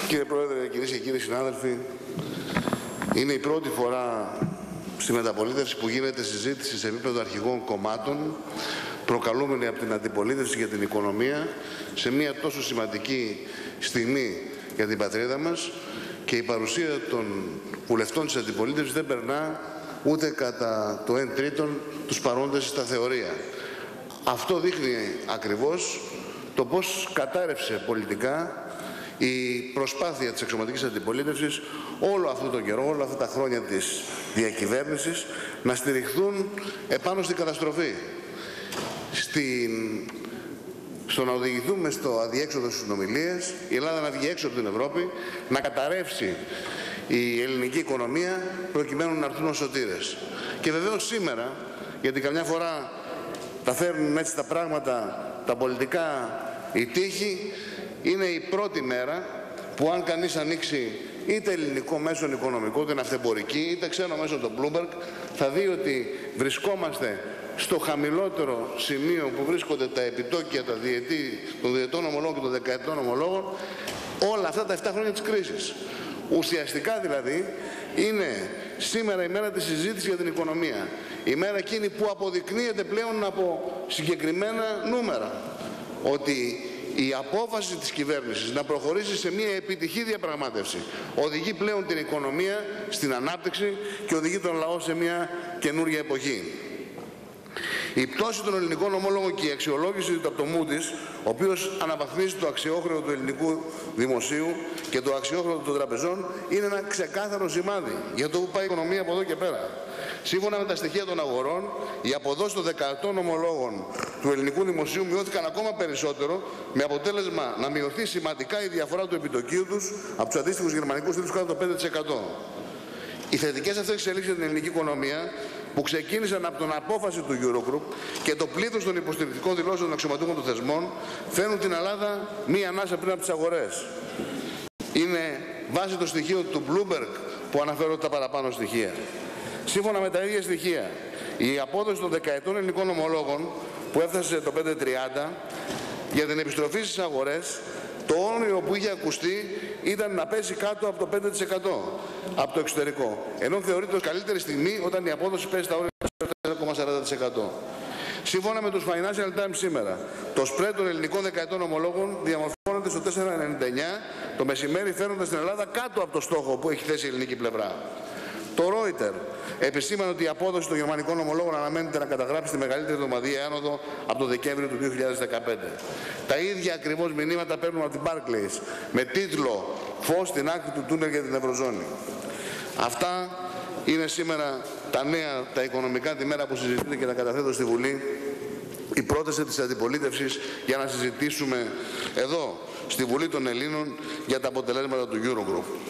Κύριε Πρόεδρε, κυρίες και κύριοι συνάδελφοι, είναι η πρώτη φορά στη μεταπολίτευση που γίνεται συζήτηση σε επίπεδο αρχηγών κομμάτων, προκαλούμενη από την αντιπολίτευση για την οικονομία, σε μια τόσο σημαντική στιγμή για την πατρίδα μας, και η παρουσία των βουλευτών της αντιπολίτευσης δεν περνά ούτε κατά το 1/3 τους παρόντες στα θεωρία. Αυτό δείχνει ακριβώς το πώς κατάρρευσε πολιτικά η προσπάθεια της αξιωματικής αντιπολίτευσης όλο αυτόν τον καιρό, όλα αυτά τα χρόνια της διακυβέρνησης, να στηριχθούν επάνω στην καταστροφή. Στο να οδηγηθούμε στο αδιέξοδο στις συνομιλίες, η Ελλάδα να βγει έξω από την Ευρώπη, να καταρρεύσει η ελληνική οικονομία προκειμένου να έρθουν ως σωτήρες. Και βεβαίως σήμερα, γιατί καμιά φορά τα φέρνουν έτσι τα πράγματα, τα πολιτικά, η τύχη, είναι η πρώτη μέρα που αν κανείς ανοίξει είτε ελληνικό μέσον οικονομικό, την αυτεμπορική, είτε ξένο μέσον το Bloomberg, θα δει ότι βρισκόμαστε στο χαμηλότερο σημείο που βρίσκονται τα επιτόκια των διετών ομολόγων και των δεκαετών ομολόγων όλα αυτά τα 7 χρόνια της κρίσης. Ουσιαστικά δηλαδή είναι σήμερα η μέρα της συζήτησης για την οικονομία. Η μέρα εκείνη που αποδεικνύεται πλέον από συγκεκριμένα νούμερα ότι η απόφαση της κυβέρνησης να προχωρήσει σε μια επιτυχή διαπραγμάτευση οδηγεί πλέον την οικονομία στην ανάπτυξη και οδηγεί τον λαό σε μια καινούργια εποχή. Η πτώση των ελληνικών ομόλογων και η αξιολόγηση του από το Moody's, ο οποίος αναβαθμίζει το αξιόχρεο του ελληνικού δημοσίου και το αξιόχρεο των τραπεζών, είναι ένα ξεκάθαρο σημάδι για το που πάει η οικονομία από εδώ και πέρα. Σύμφωνα με τα στοιχεία των αγορών, οι αποδόσεις των δεκαετών ομολόγων του ελληνικού δημοσίου μειώθηκαν ακόμα περισσότερο, με αποτέλεσμα να μειωθεί σημαντικά η διαφορά του επιτοκίου τους από τους αντίστοιχους γερμανικούς τίτλους κάτω από το 5%. Οι θετικές αυτές εξελίξεις για την ελληνική οικονομία, που ξεκίνησαν από την απόφαση του Eurogroup και το πλήθος των υποστηρικτικών δηλώσεων των αξιωματούχων των θεσμών, φέρνουν την Ελλάδα μία ανάσα πριν από τις αγορές. Είναι βάσει το στοιχείο του Bloomberg που αναφέρω τα παραπάνω στοιχεία. Σύμφωνα με τα ίδια στοιχεία, η απόδοση των δεκαετών ελληνικών ομολόγων, που έφτασε το 5,30, για την επιστροφή στις αγορές, το όνειρο που είχε ακουστεί ήταν να πέσει κάτω από το 5% από το εξωτερικό. Ενώ θεωρείται ως καλύτερη στιγμή όταν η απόδοση πέσει στα όρια του 4,40%. Σύμφωνα με τους Financial Times σήμερα, το spread των ελληνικών δεκαετών ομολόγων διαμορφώνεται στο 4,99 το μεσημέρι, φέρνοντας την Ελλάδα κάτω από το στόχο που έχει θέσει η ελληνική πλευρά. Το Reuters επισήμανε ότι η απόδοση των γερμανικών ομολόγων αναμένεται να καταγράψει τη μεγαλύτερη εβδομαδιαία άνοδο από το Δεκέμβριο του 2015. Τα ίδια ακριβώς μηνύματα παίρνουν από την Barclays με τίτλο «Φως στην άκρη του τούνελ για την Ευρωζώνη». Αυτά είναι σήμερα τα νέα, τα οικονομικά, τη μέρα που συζητείται και τα καταθέτω στη Βουλή η πρόταση της αντιπολίτευσης για να συζητήσουμε εδώ στη Βουλή των Ελλήνων για τα αποτελέσματα του Eurogroup.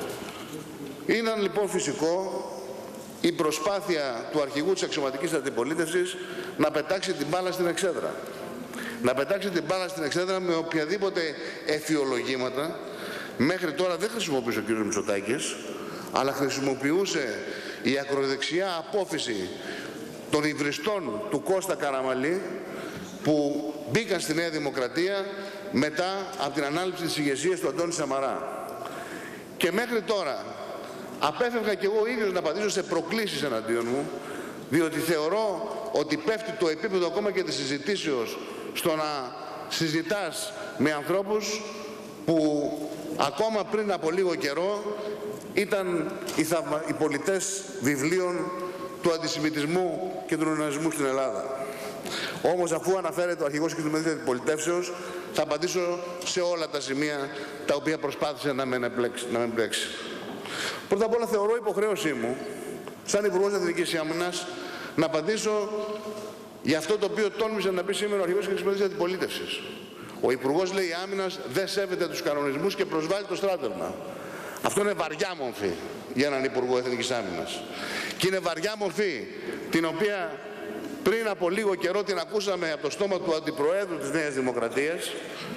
Ήταν λοιπόν φυσικό η προσπάθεια του αρχηγού της αξιωματικής αντιπολίτευσης να πετάξει την μπάλα στην εξέδρα. Να πετάξει την μπάλα στην εξέδρα με οποιαδήποτε εφιολογήματα. Μέχρι τώρα δεν χρησιμοποιούσε ο κ. Μητσοτάκης, αλλά χρησιμοποιούσε η ακροδεξιά απόφυση των υβριστών του Κώστα Καραμανλή, που μπήκαν στη Νέα Δημοκρατία μετά από την ανάληψη της ηγεσίας του Αντώνη Σαμαρά. Και μέχρι τώρα απέφευγα και εγώ ίδιος να απαντήσω σε προκλήσεις εναντίον μου, διότι θεωρώ ότι πέφτει το επίπεδο ακόμα και της συζητήσεως στο να συζητάς με ανθρώπους που ακόμα πριν από λίγο καιρό ήταν οι πολιτές βιβλίων του αντισημιτισμού και του νεοναζισμού στην Ελλάδα. Όμως, αφού αναφέρεται ο αρχηγός της αντιπολιτεύσεως, θα απαντήσω σε όλα τα σημεία τα οποία προσπάθησε να με εμπλέξει. Πρώτα απ' όλα, θεωρώ υποχρέωσή μου, σαν Υπουργός Εθνικής Άμυνας, να απαντήσω για αυτό το οποίο τόλμησε να πει σήμερα ο αρχηγός της αντιπολίτευσης. Ο Υπουργός, λέει, Άμυνας δεν σέβεται τους κανονισμούς και προσβάλλει το στράτευμα. Αυτό είναι βαριά μορφή για έναν Υπουργό Εθνικής Άμυνας. Και είναι βαριά μορφή την οποία πριν από λίγο καιρό την ακούσαμε από το στόμα του Αντιπροέδρου της Νέας Δημοκρατίας,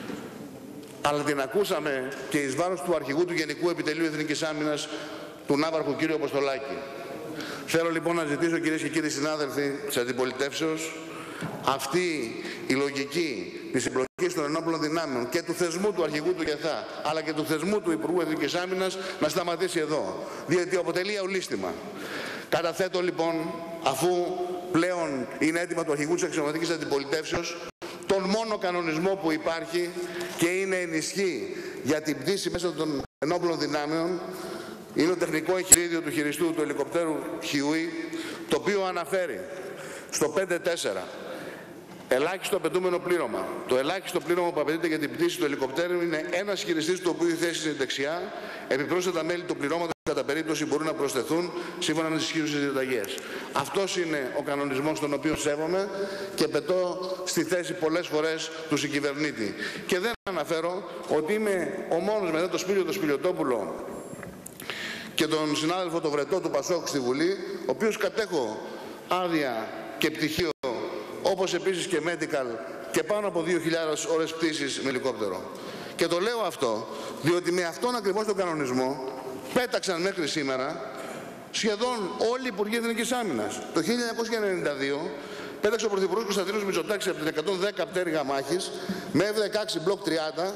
αλλά την ακούσαμε και εις βάρος του αρχηγού του Γενικού Επιτελείου Εθνικής Άμυνας, του Ναύαρχου κ. Αποστολάκη. Θέλω λοιπόν να ζητήσω, κυρίες και κύριοι συνάδελφοι της αντιπολιτεύσεως, αυτή η λογική της εμπλοκής των ενόπλων δυνάμεων και του θεσμού του αρχηγού του ΓΕΘΑ, αλλά και του θεσμού του Υπουργού Εθνικής Άμυνας, να σταματήσει εδώ, διότι αποτελεί αουλίστημα. Καταθέτω λοιπόν, αφού πλέον είναι έτοιμα του αρχηγού της αξιωματικής αντιπολιτεύσεως, τον μόνο κανονισμό που υπάρχει και είναι ενισχύ για την πτήση μέσα των ενόπλων δυνάμεων, είναι το τεχνικό εγχειρίδιο του χειριστού του ελικοπτέρου Χιούι, το οποίο αναφέρει στο 5.4 ελάχιστο απαιτούμενο πλήρωμα. Το ελάχιστο πλήρωμα που απαιτείται για την πτήση του ελικοπτέρου είναι ένας χειριστής του οποίου η θέση είναι δεξιά. Επιπρόσθετα μέλη του πληρώματος κατά περίπτωση μπορούν να προσθεθούν σύμφωνα με τις ισχύουσες διαταγές. Αυτός είναι ο κανονισμός τον οποίο σέβομαι και πετώ στη θέση πολλές φορές του συγκυβερνήτη. Και δεν αναφέρω ότι είμαι ο μόνος μετά το Σπύριο το Σπηλιοτόπουλο και τον συνάδελφο το Βρετό του Πασόκ στη Βουλή, ο οποίος κατέχω άδεια και πτυχίο, όπως επίσης και medical και πάνω από 2.000 ώρες πτήσης με ελικόπτερο. Και το λέω αυτό, διότι με αυτόν ακριβώς τον κανονισμό πέταξαν μέχρι σήμερα σχεδόν όλοι οι Υπουργοί Εθνικής Άμυνας. Το 1992 πέταξε ο Πρωθυπουργός Κωνσταντίνος Μητσοτάκης από την 110 πτέρυγα μάχης με F-16 Block 30.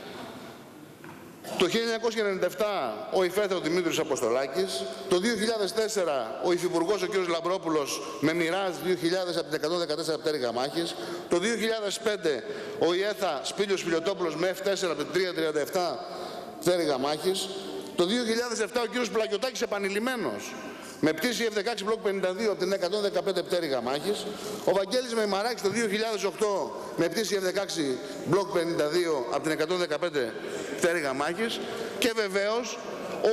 Το 1997 ο υφέθερο Δημήτρης Αποστολάκης, το 2004 ο υφυπουργός ο κ. Λαμπρόπουλος με Μοιράζ 2000 από την 114 πτέρυγα μάχης, το 2005 ο ΙΕΘΑ Σπύλιος Σπηλιοτόπουλος με F4 από την 337 πτέρυγα μάχης, το 2007 ο κ. Πλακιωτάκης επανειλημμένος με πτήση F-16 Block 52 από την 115 πτέρυγα μάχης, ο Βαγγέλης Μεϊμαράκης το 2008 με πτήση F-16 Block 52 από την 115 πτέρυγα μάχης και βεβαίως ο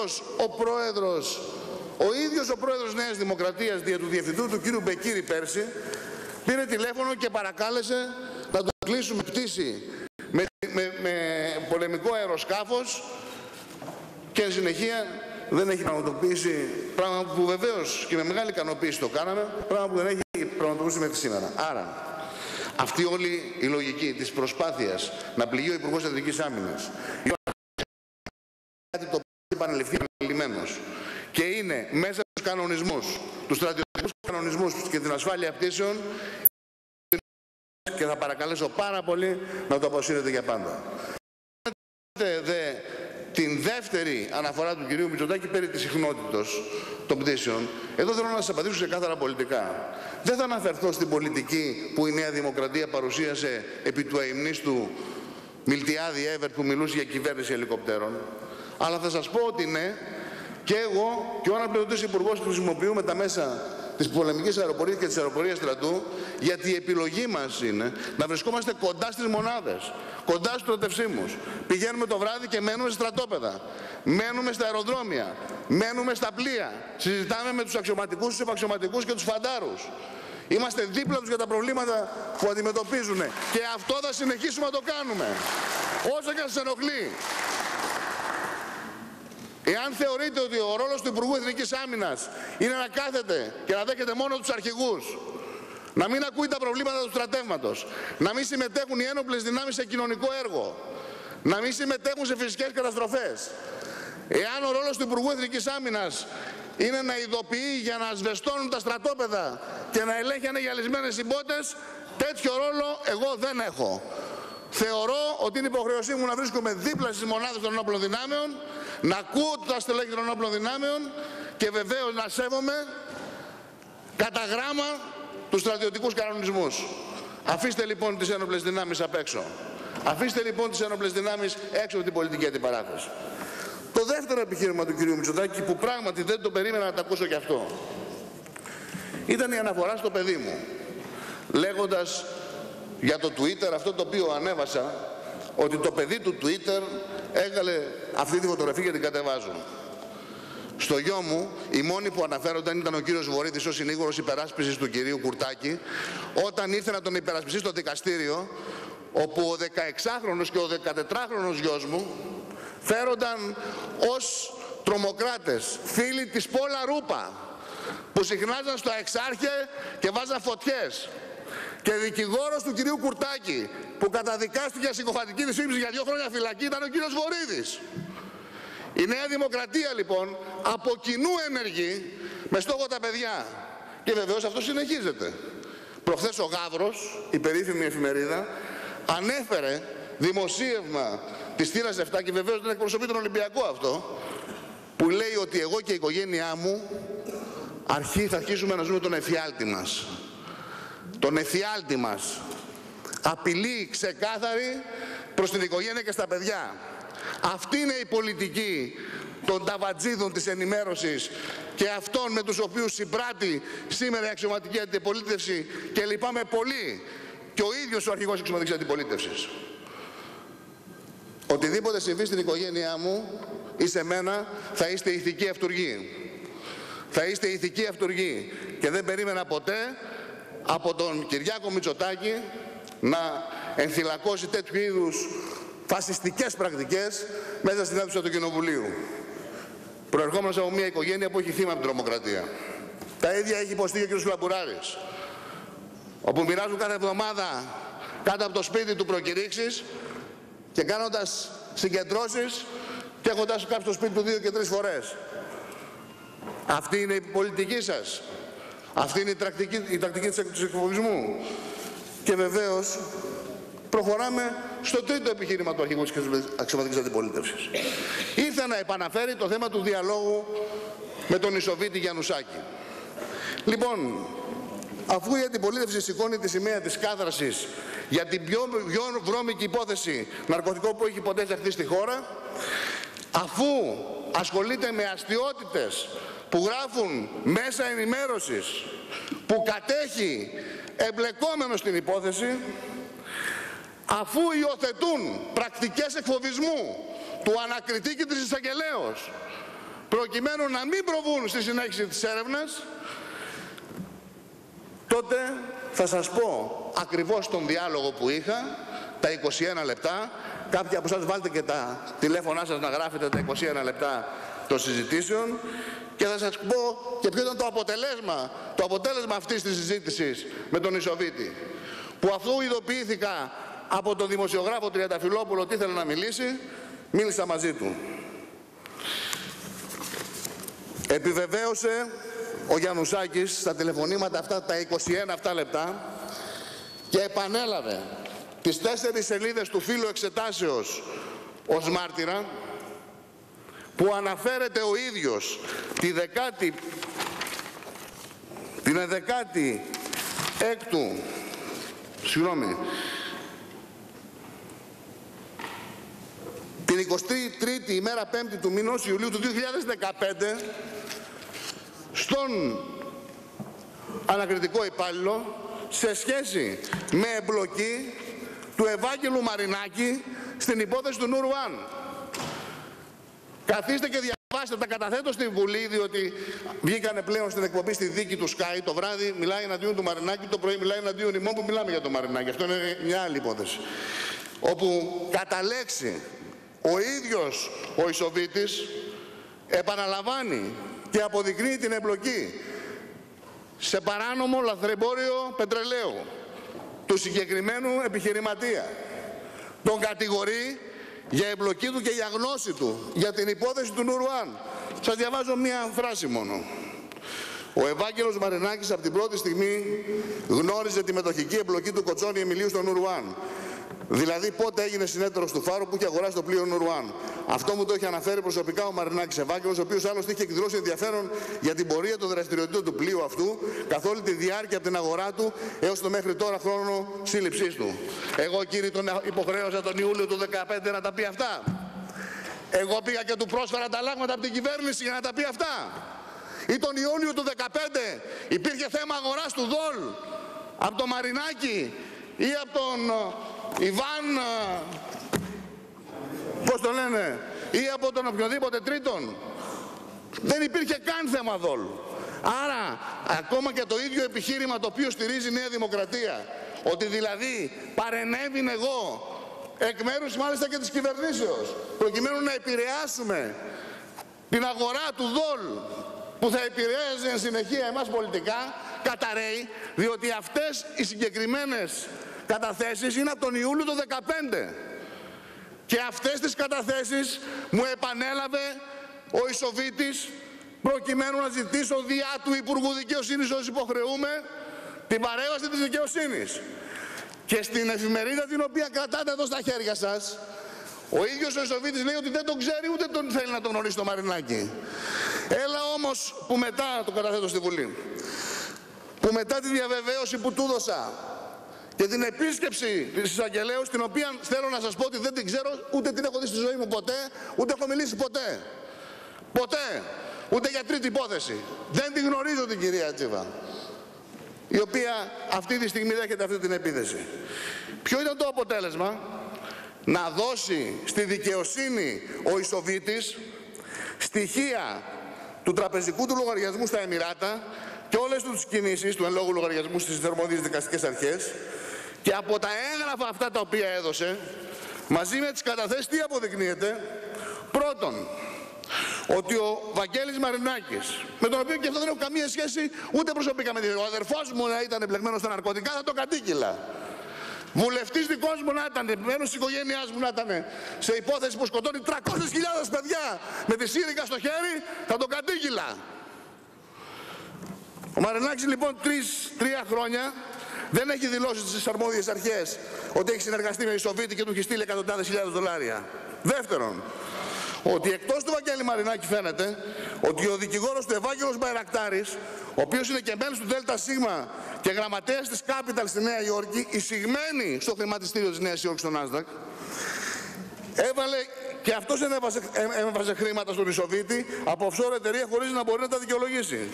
ίδιος ο πρόεδρος Νέας Δημοκρατίας δια του διευθυντού του κ. Μπεκίρη πέρσι πήρε τηλέφωνο και παρακάλεσε να του κλείσουμε πτήση με πολεμικό αεροσκάφος και εν συνεχεία δεν έχει πραγματοποιήσει, πράγμα που βεβαίως και με μεγάλη ικανοποίηση το κάναμε, πράγμα που δεν έχει πραγματοποιήσει μέχρι σήμερα. Άρα, αυτή όλη η λογική της προσπάθειας να πληγεί ο Υπουργός Εθνικής Άμυνας, κάτι το οποίο έχει επανεληφθεί επανειλημμένος και είναι μέσα στους κανονισμούς, τους στρατιωτικούς κανονισμούς και την ασφάλεια πτήσεων, και θα παρακαλέσω πάρα πολύ να το αποσύρετε για πάντα. Την δεύτερη αναφορά του κυρίου Μητσοτάκη περί της συχνότητος των πτήσεων, εδώ θέλω να σας απαντήσω ξεκάθαρα πολιτικά. Δεν θα αναφερθώ στην πολιτική που η Νέα Δημοκρατία παρουσίασε επί του αημνίστου Μιλτιάδη Εύερτ που μιλούσε για κυβέρνηση ελικοπτέρων, αλλά θα σας πω ότι ναι, και εγώ και ο αναπληρωτής υπουργός χρησιμοποιούμε τα μέσα της πολεμικής αεροπορίας και της αεροπορίας στρατού, γιατί η επιλογή μας είναι να βρισκόμαστε κοντά στις μονάδες, κοντά στους στρατευσίμους. Πηγαίνουμε το βράδυ και μένουμε στα στρατόπεδα, μένουμε στα αεροδρόμια, μένουμε στα πλοία, συζητάμε με τους αξιωματικούς, τους επαξιωματικούς και τους φαντάρους. Είμαστε δίπλα τους για τα προβλήματα που αντιμετωπίζουν και αυτό θα συνεχίσουμε να το κάνουμε, όσο και να σας ενοχλεί. Εάν θεωρείτε ότι ο ρόλος του Υπουργού Εθνικής Άμυνας είναι να κάθεται και να δέχεται μόνο τους αρχηγούς, να μην ακούει τα προβλήματα του στρατεύματος, να μην συμμετέχουν οι ένοπλες δυνάμεις σε κοινωνικό έργο, να μην συμμετέχουν σε φυσικές καταστροφές, εάν ο ρόλος του Υπουργού Εθνικής Άμυνας είναι να ειδοποιεί για να ασβεστώνουν τα στρατόπεδα και να ελέγχει αν είναι γυαλισμένες οι μπότες, τέτοιο ρόλο εγώ δεν έχω. Θεωρώ ότι είναι υποχρέωσή μου να βρίσκομαι δίπλα στις μονάδες των ενόπλων δυνάμεων, να ακούω τα στελέχη των ενόπλων δυνάμεων και βεβαίως να σέβομαι κατά γράμμα τους στρατιωτικούς κανονισμούς. Αφήστε λοιπόν τις ένοπλες δυνάμεις απ' έξω. Αφήστε λοιπόν τις ένοπλες δυνάμεις έξω από την πολιτική αντιπαράθεση. Το δεύτερο επιχείρημα του κ. Μητσοτάκη, που πράγματι δεν το περίμενα να το ακούσω κι αυτό, ήταν η αναφορά στο παιδί μου, λέγοντας για το Twitter αυτό το οποίο ανέβασα, ότι το παιδί του Twitter έβγαλε αυτή τη φωτογραφία και την κατεβάζουν. Στο γιο μου, οι μόνοι που αναφέρονταν ήταν ο κύριος Βορύδης, ο συνήγορος υπεράσπισης του κυρίου Κουρτάκη, όταν ήρθε να τον υπερασπιστεί στο δικαστήριο, όπου ο 16χρονος και ο 14χρονος γιος μου φέρονταν ως τρομοκράτες, φίλοι της Πόλα Ρούπα, που συχνάζαν στο Εξάρχε και βάζαν φωτιές. Και δικηγόρος του κυρίου Κουρτάκη, που καταδικάστηκε για συκοφαντική δυσφήμιση για 2 χρόνια φυλακή, ήταν ο κύριος Βορύδης. Η Νέα Δημοκρατία λοιπόν από κοινού ενεργεί με στόχο τα παιδιά. Και βεβαίως αυτό συνεχίζεται. Προχθές ο Γαύρος, η περίφημη εφημερίδα, ανέφερε δημοσίευμα της θύρας 7 και βεβαίως δεν εκπροσωπεί τον Ολυμπιακό αυτό, που λέει ότι εγώ και η οικογένειά μου θα αρχίσουμε να ζούμε τον εφιάλτη μας. Τον εφιάλτη μας. Απειλή ξεκάθαρη προς την οικογένεια και στα παιδιά. Αυτή είναι η πολιτική των ταβατζίδων της ενημέρωσης και αυτών με τους οποίους συμπράττει σήμερα η αξιωματική αντιπολίτευση, και λυπάμαι πολύ και ο ίδιος ο αρχηγός της αξιωματικής αντιπολίτευσης. Οτιδήποτε συμβεί στην οικογένειά μου ή σε μένα θα είστε ηθικοί αυτουργοί. Θα είστε ηθικοί αυτουργοί και δεν περίμενα ποτέ από τον Κυριάκο Μητσοτάκη να ενθυλακώσει τέτοιου είδους φασιστικές πρακτικές μέσα στην αίθουσα του Κοινοβουλίου. Προερχόμενος από μια οικογένεια που έχει θύμα από την τρομοκρατία. Τα ίδια έχει υποστεί και ο κ. Λαμπουράρης, όπου μοιράζουν κάθε εβδομάδα κάτω από το σπίτι του προκηρύξεις και κάνοντας συγκεντρώσεις και έχοντας κάποιο στο σπίτι του 2 και 3 φορές. Αυτή είναι η πολιτική σας. Αυτή είναι η τακτική του εκφοβισμού. Και βεβαίως προχωράμε στο τρίτο επιχείρημα του αρχηγού της αξιωματικής αντιπολίτευσης. Ήρθε να επαναφέρει το θέμα του διαλόγου με τον Ισοβίτη Γιαννουσάκη. Λοιπόν, αφού η αντιπολίτευση σηκώνει τη σημαία της κάθρασης για την πιο βρώμικη υπόθεση ναρκωτικό που έχει ποτέ δεχτεί στη χώρα, αφού ασχολείται με αστιότητες που γράφουν μέσα ενημέρωσης που κατέχει εμπλεκόμενο στην υπόθεση, αφού υιοθετούν πρακτικές εκφοβισμού του ανακριτή και της εισαγγελέως προκειμένου να μην προβούν στη συνέχιση της έρευνας, τότε θα σας πω ακριβώς τον διάλογο που είχα, τα 21 λεπτά. Κάποιοι από εσάς βάλτε και τα τηλέφωνά σας να γράφετε τα 21 λεπτά των συζητήσεων και θα σας πω και ποιο ήταν το αποτέλεσμα αυτής της συζήτησης με τον Ισοβίτη, που αφού ειδοποιήθηκα από τον δημοσιογράφο Τριανταφυλόπουλο ότι ήθελε να μιλήσει, μίλησα μαζί του. Επιβεβαίωσε ο Γιαννουσάκης στα τηλεφωνήματα αυτά τα 21 αυτά λεπτά και επανέλαβε τις 4 σελίδες του φύλου εξετάσεως ως μάρτυρα, που αναφέρεται ο ίδιος την 23η ημέρα 5η του μηνός Ιουλίου του 2015 στον ανακριτικό υπάλληλο σε σχέση με εμπλοκή του Ευάγγελου Μαρινάκη στην υπόθεση του Νουρουάν. Καθίστε και διαβάστε, τα καταθέτω στη Βουλή, διότι βγήκανε πλέον στην εκπομπή στη δίκη του Sky. Το βράδυ μιλάει εναντίον του Μαρινάκη, το πρωί μιλάει εναντίον ημών που μιλάμε για τον Μαρινάκη. Αυτό είναι μια άλλη υπόθεση. Όπου κατά λέξη ο ίδιος ο Ισοβίτης επαναλαμβάνει και αποδεικνύει την εμπλοκή σε παράνομο λαθρεμπόριο πετρελαίου του συγκεκριμένου επιχειρηματία. Τον κατηγορεί για εμπλοκή του και για γνώση του για την υπόθεση του Νουρουάν. Σας διαβάζω μία φράση μόνο. Ο Ευάγγελος Μαρινάκης από την πρώτη στιγμή γνώριζε τη μετοχική εμπλοκή του Κοτσόνη Εμιλίου στο Νουρουάν. Δηλαδή πότε έγινε συνέτερος του Φάρου που είχε αγοράσει το πλοίο Νουρουάν. Αυτό μου το έχει αναφέρει προσωπικά ο Μαρινάκης Ευάγγελος, ο οποίος άλλωστε είχε εκδηλώσει ενδιαφέρον για την πορεία των δραστηριοτήτων του πλοίου αυτού καθ' όλη τη διάρκεια από την αγορά του έως το μέχρι τώρα χρόνο σύλληψής του. Εγώ, κύριε, τον υποχρέωσα τον Ιούλιο του 2015 να τα πει αυτά. Εγώ πήγα και του πρόσφερα ανταλλάγματα από την κυβέρνηση για να τα πει αυτά. Ή τον Ιούλιο του 2015 υπήρχε θέμα αγοράς του ΔΟΛ από τον Μαρινάκη ή από τον Ιβάν, πώς το λένε, ή από τον οποιοδήποτε τρίτον. Δεν υπήρχε καν θέμα ΔΟΛ. Άρα, ακόμα και το ίδιο επιχείρημα το οποίο στηρίζει η Νέα Δημοκρατία, ότι δηλαδή παρενέβην εγώ, εκ μέρους μάλιστα και της κυβερνήσεως, προκειμένου να επηρεάσουμε την αγορά του ΔΟΛ, που θα επηρέαζε εν συνεχεία εμάς πολιτικά, καταραίει, διότι αυτές οι συγκεκριμένες καταθέσεις είναι από τον Ιούλιο του 2015. Και αυτές τις καταθέσεις μου επανέλαβε ο Ισοβίτης προκειμένου να ζητήσω διά του Υπουργού Δικαιοσύνης, ως υποχρεούμε, την παρέμβαση της δικαιοσύνης. Και στην εφημερίδα την οποία κρατάτε εδώ στα χέρια σας, ο ίδιος ο Ισοβίτης λέει ότι δεν τον ξέρει ούτε τον θέλει να τον γνωρίσει το Μαρινάκη. Έλα όμως που μετά, το καταθέτω στη Βουλή, που μετά τη διαβεβαίωση που του δώσα και την επίσκεψη της εισαγγελέως, την οποία θέλω να σας πω ότι δεν την ξέρω, ούτε την έχω δει στη ζωή μου ποτέ, ούτε έχω μιλήσει ποτέ. Ποτέ. Ούτε για τρίτη υπόθεση. Δεν την γνωρίζω την κυρία Τζίβα, η οποία αυτή τη στιγμή δέχεται αυτή την επίθεση. Ποιο ήταν το αποτέλεσμα? Να δώσει στη δικαιοσύνη ο Ισοβίτης στοιχεία του τραπεζικού του λογαριασμού στα Εμιράτα και όλες τις κινήσεις του εν λόγω λογαριασμού στις αρμόδιες δικαστικές αρχές, και από τα έγγραφα αυτά τα οποία έδωσε, μαζί με τις καταθέσεις, τι αποδεικνύεται? Πρώτον, ότι ο Βαγγέλης Μαρινάκης, με τον οποίο και αυτό δεν έχω καμία σχέση ούτε προσωπικά με ο αδερφός μου να ήταν εμπλεγμένος στα ναρκωτικά, θα το κατήγγειλα. Βουλευτής δικός μου να ήταν, μέλος της οικογένειάς μου να ήταν σε υπόθεση που σκοτώνει 300.000 παιδιά με τη σύριγγα στο χέρι, θα το κατήγγειλα. Ο Μαρινάκης λοιπόν 3 χρόνια δεν έχει δηλώσει στις αρμόδιες αρχές ότι έχει συνεργαστεί με Ισοβίτη και του έχει στείλει εκατοντάδες χιλιάδες δολάρια. Δεύτερον, ότι εκτός του Βαγγέλη Μαρινάκη φαίνεται ότι ο δικηγόρος του Ευάγγελος Μπαϊρακτάρης, ο οποίος είναι και μέλος του ΔΣ και γραμματέας της Capital στη Νέα Υόρκη, εισηγμένη στο χρηματιστήριο της Νέας Υόρκης, στο Nasdaq, έβαλε και αυτός έβαζε χρήματα στον Ισοβίτη από offshore εταιρεία χωρίς να μπορεί να τα δικαιολογήσει.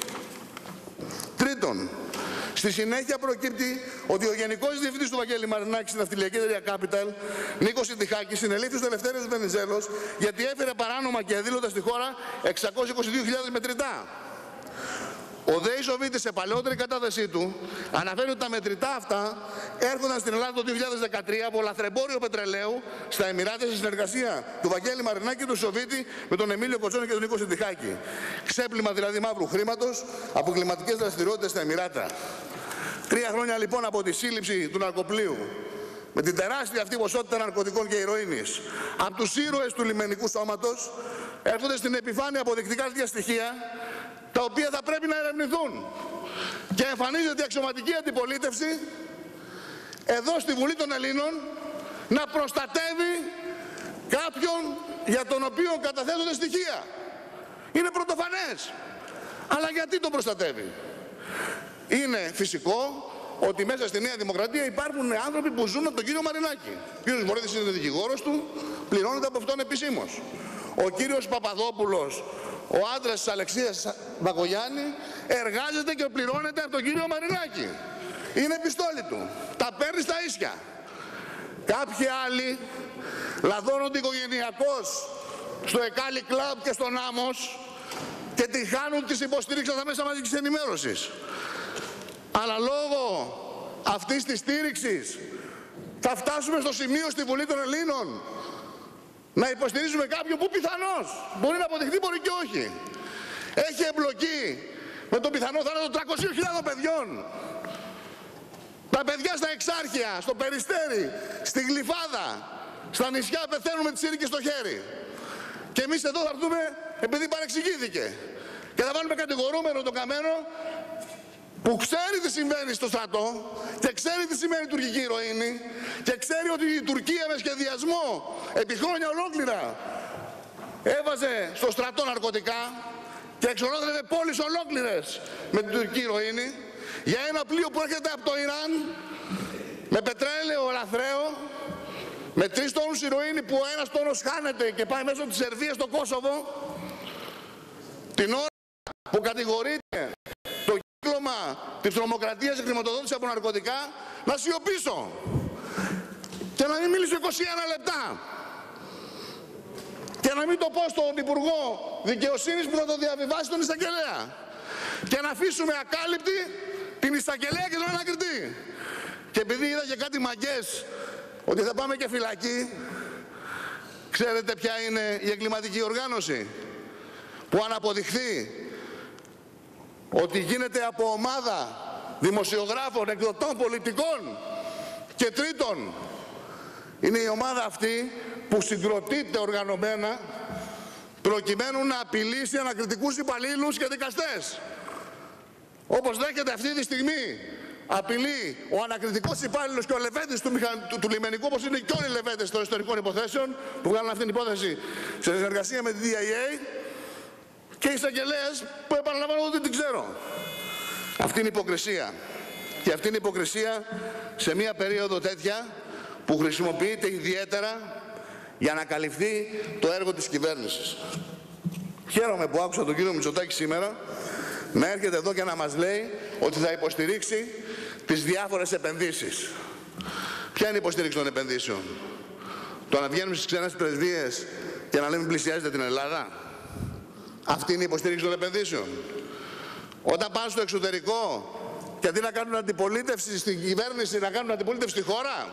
Τρίτον, στη συνέχεια προκύπτει ότι ο Γενικός Διευθυντής του Βαγγέλη Μαρινάκη στην ναυτιλιακή εταιρεία Capital, Νίκος Συντιχάκης, συνελήφθη στο Ελευθέριος Βενιζέλος γιατί έφερε παράνομα και αδήλωτα στη χώρα 622.000 μετρητά. Ο ΔΕ Ισοβίτης σε παλαιότερη κατάθεσή του αναφέρει ότι τα μετρητά αυτά έρχονταν στην Ελλάδα το 2013 από λαθρεμπόριο πετρελαίου στα Εμιράτα σε συνεργασία του Βαγγέλη Μαρινάκη και του Ισοβίτη με τον Εμίλιο Κοτσόνη και τον Νίκο Συντιχάκη. Ξέπλυμα δηλαδή μαύρου χρήματος από κλιματικές δραστηριότητες στα Εμιράτα. 3 χρόνια λοιπόν από τη σύλληψη του ναρκοπλοίου με την τεράστια αυτή ποσότητα ναρκωτικών και ηρωίνης από τους ήρωες του λιμενικού σώματος έρχονται στην επιφάνεια αποδεικτικά τέτοια στοιχεία, τα οποία θα πρέπει να ερευνηθούν. Και εμφανίζεται η αξιωματική αντιπολίτευση εδώ στη Βουλή των Ελλήνων να προστατεύει κάποιον για τον οποίο καταθέτονται στοιχεία. Είναι πρωτοφανές. Αλλά γιατί τον προστατεύει? Είναι φυσικό ότι μέσα στη Νέα Δημοκρατία υπάρχουν άνθρωποι που ζουν από τον κύριο Μαρινάκη. Ο κύριος Βορύδης είναι δικηγόρος του, πληρώνεται από αυτόν επισήμως. Ο κύριος Παπαδόπουλος, ο άντρας της Αλεξίας Μπακογιάννη, εργάζεται και πληρώνεται από τον κύριο Μαρινάκη. Είναι πιστόλι του. Τα παίρνει στα ίσια. Κάποιοι άλλοι λαδώνονται οικογενειακώς στο Εκάλι Κλαμπ και στον Άμμος και τη χάνουν τις υποστήριξης στα μέσα μαζικής ενημέρωσης. Αλλά λόγω αυτής της στήριξης θα φτάσουμε στο σημείο στη Βουλή των Ελλήνων να υποστηρίζουμε κάποιον που πιθανώς μπορεί να αποδειχθεί, μπορεί και όχι, έχει εμπλοκή με τον πιθανό θάνατο 300.000 παιδιών. Τα παιδιά στα Εξάρχεια, στο Περιστέρι, στη Γλυφάδα, στα νησιά πεθαίνουν με τις σύρικες στο χέρι. Και εμείς εδώ θα έρθουμε επειδή παρεξηγήθηκε. Και θα βάλουμε κατηγορούμενο τον καμένο που ξέρει τι συμβαίνει στο στρατό και ξέρει τι σημαίνει τουρκική ηρωίνη και ξέρει ότι η Τουρκία με σχεδιασμό επί χρόνια ολόκληρα έβαζε στο στρατό ναρκωτικά και εξολόθρευε πόλεις ολόκληρες με την τουρκική ηρωίνη για ένα πλοίο που έρχεται από το Ιράν με πετρέλαιο λαθρέο, με 3 τόνους ηρωίνη που ο 1 τόνος χάνεται και πάει μέσω της Σερβίας στο Κόσοβο, την ώρα που κατηγορείται το κύκλωμα της τρομοκρατίας και χρηματοδότηση από ναρκωτικά, να σιωπήσω και να μην μιλήσω 21 λεπτά και να μην το πω στον Υπουργό Δικαιοσύνης που θα το διαβιβάσει στον εισαγγελέα και να αφήσουμε ακάλυπτη την εισαγγελέα και τον ανακριτή. Και επειδή είδα και κάτι μαγκές ότι θα πάμε και φυλακή, ξέρετε ποια είναι η εγκληματική οργάνωση που αν αποδειχθεί ότι γίνεται από ομάδα δημοσιογράφων, εκδοτών, πολιτικών και τρίτων? Είναι η ομάδα αυτή που συγκροτείται οργανωμένα προκειμένου να απειλήσει ανακριτικούς υπαλλήλους και δικαστές. Όπως δέχεται αυτή τη στιγμή απειλεί ο ανακριτικός υπάλληλος και ο λεβέντης του λιμενικού, όπως είναι και όλοι οι λεβέντες των ιστορικών υποθέσεων, που βγάλουν αυτή την υπόθεση σε συνεργασία με τη DIA, και οι εισαγγελέες που επαναλαμβάνω ότι δεν την ξέρω. Αυτή είναι η υποκρισία. Και αυτή είναι η υποκρισία σε μια περίοδο τέτοια που χρησιμοποιείται ιδιαίτερα για να καλυφθεί το έργο της κυβέρνησης. Χαίρομαι που άκουσα τον κύριο Μητσοτάκη σήμερα να έρχεται εδώ και να μας λέει ότι θα υποστηρίξει τις διάφορες επενδύσεις. Ποια είναι η υποστήριξη των επενδύσεων? Το να βγαίνουμε στις ξένες πρεσβείες και να λέμε πλησιάζετε την Ελλάδα? Αυτή είναι η υποστήριξη των επενδύσεων? Όταν πάνε στο εξωτερικό και αντί να κάνουν αντιπολίτευση στην κυβέρνηση, να κάνουν αντιπολίτευση στη χώρα?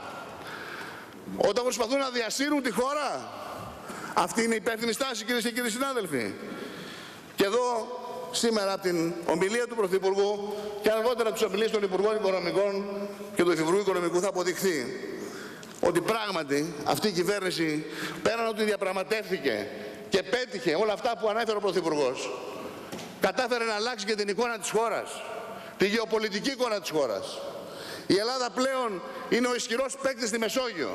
Όταν προσπαθούν να διασύρουν τη χώρα? Αυτή είναι η υπεύθυνη στάση, κυρίες και κύριοι συνάδελφοι? Και εδώ σήμερα από την ομιλία του Πρωθυπουργού και αργότερα από τις ομιλίες των Υπουργών Οικονομικών και του Υφυπουργού Οικονομικού θα αποδειχθεί ότι πράγματι αυτή η κυβέρνηση, πέραν ότι διαπραγματεύθηκε και πέτυχε όλα αυτά που ανέφερε ο Πρωθυπουργός, κατάφερε να αλλάξει και την εικόνα της χώρας, τη γεωπολιτική εικόνα της χώρας. Η Ελλάδα πλέον είναι ο ισχυρός παίκτης στη Μεσόγειο,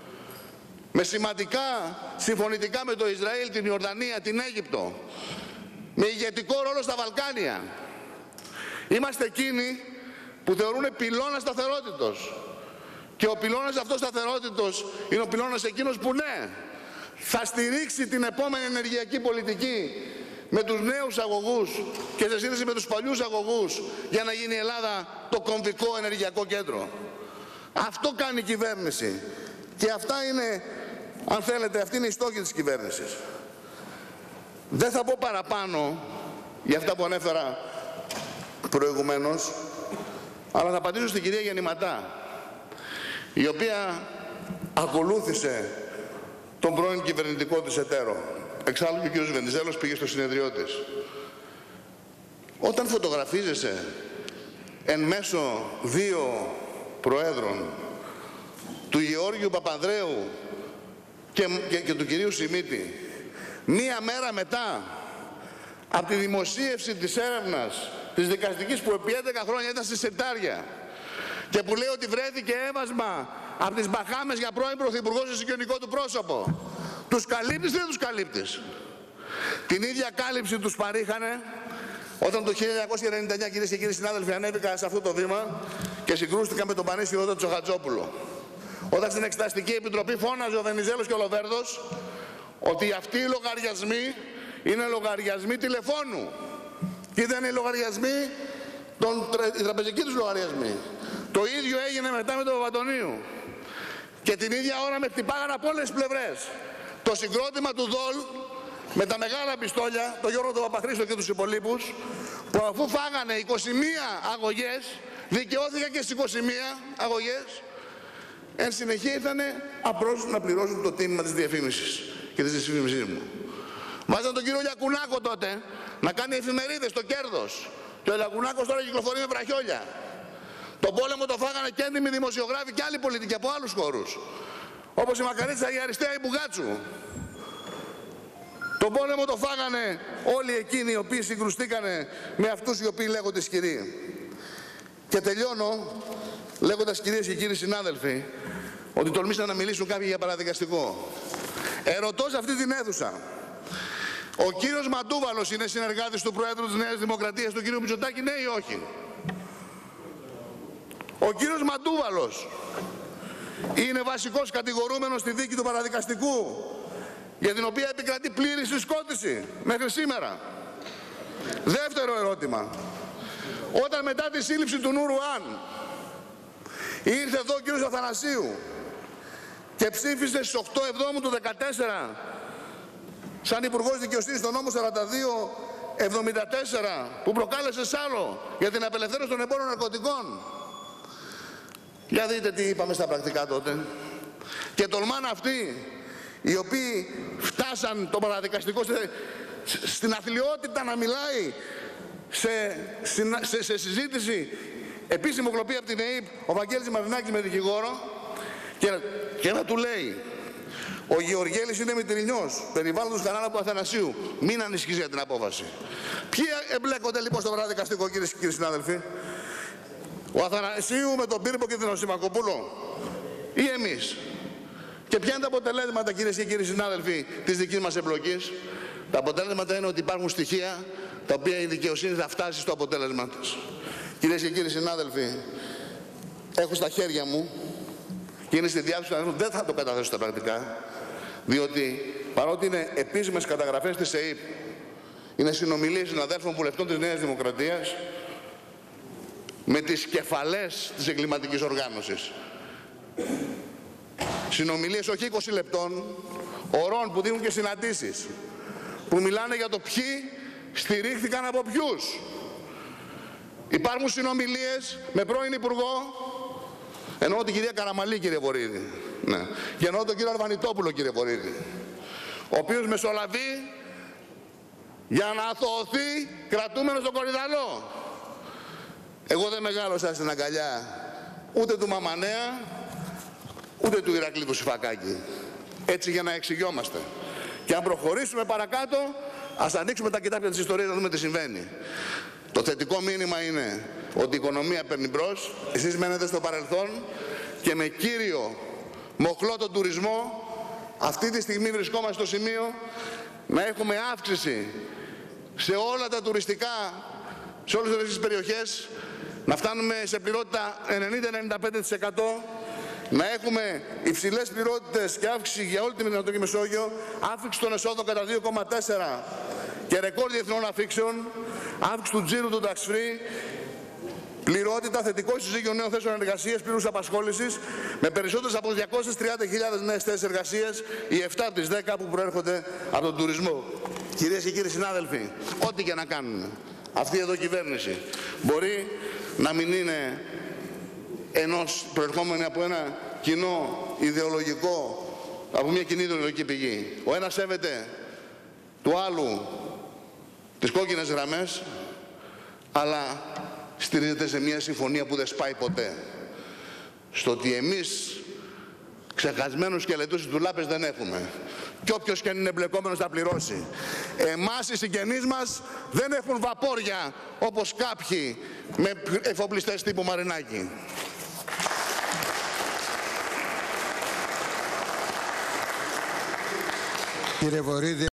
με σημαντικά συμφωνητικά με το Ισραήλ, την Ιορδανία, την Αίγυπτο, με ηγετικό ρόλο στα Βαλκάνια. Είμαστε εκείνοι που θεωρούν πυλώνα σταθερότητος. Και ο πυλώνας αυτός σταθερότητος είναι ο πυλώνας εκείνος που ναι, θα στηρίξει την επόμενη ενεργειακή πολιτική με τους νέους αγωγούς και σε σύνδεση με τους παλιούς αγωγούς για να γίνει η Ελλάδα το κομβικό ενεργειακό κέντρο. Αυτό κάνει η κυβέρνηση. Και αυτά είναι, αν θέλετε, αυτή είναι η στόχη της κυβέρνησης. Δεν θα πω παραπάνω για αυτά που ανέφερα προηγουμένως, αλλά θα απαντήσω στην κυρία Γεννηματά, η οποία ακολούθησε τον πρώην κυβερνητικό της εταίρο. Εξάλλου και ο κύριος Βενιζέλος πήγε στο συνεδριό της. Όταν φωτογραφίζεσαι εν μέσω δύο προέδρων, του Γεώργιου Παπανδρέου και του κυρίου Σιμίτη, μία μέρα μετά από τη δημοσίευση της έρευνας της δικαστικής που επί 11 χρόνια ήταν στη Συρτάρια και που λέει ότι βρέθηκε έβασμα από τις Μπαχάμες για πρώην πρωθυπουργό σε συγγενικό του πρόσωπο, τους καλύπτεις ή δεν τους καλύπτεις? Την ίδια κάλυψη τους παρήχανε όταν το 1999, κυρίες και κύριοι συνάδελφοι, ανέβηκα σε αυτό το βήμα και συγκρούστηκα με τον πανίσχυρο Τσοχατζόπουλο. Όταν στην Εξεταστική Επιτροπή φώναζε ο Βενιζέλος και ο Λοβέρδος ότι αυτοί οι λογαριασμοί είναι λογαριασμοί τηλεφώνου και δεν είναι λογαριασμοί, οι τραπεζικοί τους λογαριασμοί. Το ίδιο έγινε μετά με τον Παπαντονίου. Και την ίδια ώρα με χτυπάγαν από όλες τις πλευρές. Το συγκρότημα του ΔΟΛ με τα μεγάλα πιστόλια, τον Γιώργο τον Παπαχρήστο και τους υπολείπους, που αφού φάγανε 21 αγωγές, δικαιώθηκαν και στις 21 αγωγές, εν συνεχεία ήρθανε απλώς να πληρώσουν το τίμημα της διαφήμισης και της διαφήμισης μου. Βάζαν τον κύριο Λιακουνάκο τότε να κάνει εφημερίδες, το Κέρδος. Και ο Λιακουνάκος τώρα κυκλοφορεί με βραχιόλια. Τον πόλεμο το φάγανε και έντιμοι δημοσιογράφοι και άλλοι πολιτικοί από άλλους χώρους. Όπως η Μακαρίτσα, η Αριστεία, η Μπουγάτσου. Τον πόλεμο το φάγανε όλοι εκείνοι οι οποίοι συγκρουστήκανε με αυτούς οι οποίοι λέγονται ισχυροί. Και τελειώνω λέγοντας, κυρίες και κύριοι συνάδελφοι, ότι τολμήσαν να μιλήσουν κάποιοι για παραδικαστικό. Ερωτώ σε αυτή την αίθουσα, ο κύριος Μαντούβαλος είναι συνεργάτης του Προέδρου της Νέας Δημοκρατίας, του κύριου Μητσοτάκη, ναι ή όχι? Ο κύριος Μαντούβαλος είναι βασικός κατηγορούμενος στη δίκη του παραδικαστικού, για την οποία επικρατεί πλήρη συσκότηση μέχρι σήμερα. Δεύτερο ερώτημα. Όταν μετά τη σύλληψη του Νούρου Αν ήρθε εδώ ο κύριος Αθανασίου και ψήφισε στις 8 Εβδόμου του 2014 σαν Υπουργός Δικαιοσύνης το νόμο 4274 που προκάλεσε σάλο για την απελευθέρωση των εμπόρων ναρκωτικών. Για δείτε τι είπαμε στα πρακτικά τότε. Και τολμάνε αυτοί οι οποίοι φτάσαν το παραδικαστικό στην αθλιότητα να μιλάει σε συζήτηση επίσημη κλοπή από την ΕΕΠ ο Βαγγέλης Μαρινάκης με δικηγόρο και να του λέει ο Γεωργέλης είναι μητρινιός περιβάλλοντος κανάλα του Αθανασίου, μην ανησυχείς για την απόφαση. Ποιοι εμπλέκονται λοιπόν στο παραδικαστικό, κύριοι συνάδελφοι? Ο Αθανασίου με τον Πύρπο και την Οσημακοπούλο ή εμείς? Και ποια είναι τα αποτελέσματα, κυρίες και κύριοι συνάδελφοι, της δικής μας εμπλοκής? Τα αποτέλεσματα είναι ότι υπάρχουν στοιχεία τα οποία η δικαιοσύνη θα φτάσει στο αποτέλεσμα της. Κυρίες και κύριοι συνάδελφοι, έχω στα χέρια μου και είναι στη διάθεση του, δεν θα το καταθέσω στα πρακτικά, διότι παρότι είναι επίσημες καταγραφές της ΕΕΠ, είναι συνομιλίες συναδέλφων βουλευτών της Νέας Δημοκρατίας με τις κεφαλές της εγκληματικής οργάνωσης. Συνομιλίες όχι 20 λεπτών, ωρών που δίνουν και συναντήσεις, που μιλάνε για το ποιοι στηρίχθηκαν από ποιους. Υπάρχουν συνομιλίες με πρώην Υπουργό, εννοώ την κυρία Καραμαλή, κύριε Βορίδη, ναι, και εννοώ τον κύριο Αρβανιτόπουλο, κύριε Βορίδη, ο οποίος μεσολαβεί για να αθωωωθεί κρατούμενος στον Κορυδαλό. Εγώ δεν μεγάλωσα στην αγκαλιά ούτε του Μαμανέα, ούτε του Ηρακλή του Σιφακάκη. Έτσι για να εξηγιόμαστε. Και αν προχωρήσουμε παρακάτω, ας ανοίξουμε τα κοιτάπια της ιστορίας να δούμε τι συμβαίνει. Το θετικό μήνυμα είναι ότι η οικονομία παίρνει μπρος, εσείς μένετε στο παρελθόν και με κύριο μοχλό τον τουρισμό, αυτή τη στιγμή βρισκόμαστε στο σημείο να έχουμε αύξηση σε όλα τα τουριστικά, σε όλες τις περιοχές, να φτάνουμε σε πληρότητα 90-95%, να έχουμε υψηλές πληρότητες και αύξηση για όλη την Ανατολική Μεσόγειο, αύξηση των εσόδων κατά 2,4 και ρεκόρ διεθνών αφήξεων, αύξηση του τζίρου του tax free, πληρότητα, θετικό ισοζύγιο νέων θέσεων εργασίας, πλήρους απασχόλησης, με περισσότερες από 230.000 νέες θέσεις εργασίας, οι 7 από τις 10 που προέρχονται από τον τουρισμό. Κυρίες και κύριοι συνάδελφοι, ό,τι και να κάνουν, αυτή εδώ η κυβέρνηση μπορεί να μην είναι προερχόμενη από ένα κοινό ιδεολογικό, από μια κοινή ιδεολογική πηγή. Ο ένας σέβεται του άλλου τις κόκκινες γραμμές, αλλά στηρίζεται σε μια συμφωνία που δεν σπάει ποτέ. Στο ότι εμείς ξεχασμένους σκελετούς στις ντουλάπες δεν έχουμε. Και όποιος και είναι εμπλεκόμενος θα πληρώσει. Εμάς οι συγγενείς μας δεν έχουν βαπόρια όπως κάποιοι με εφοπλιστές τύπου Μαρινάκη. Κύριε Βορίδη,